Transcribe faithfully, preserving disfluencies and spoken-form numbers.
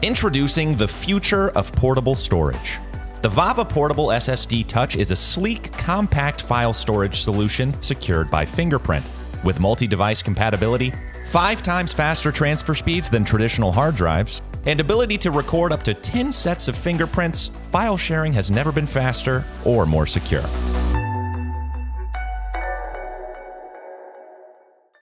Introducing the future of portable storage. The VAVA Portable S S D Touch is a sleek, compact file storage solution secured by Fingerprint. With multi-device compatibility, five times faster transfer speeds than traditional hard drives, and ability to record up to ten sets of fingerprints, file sharing has never been faster or more secure.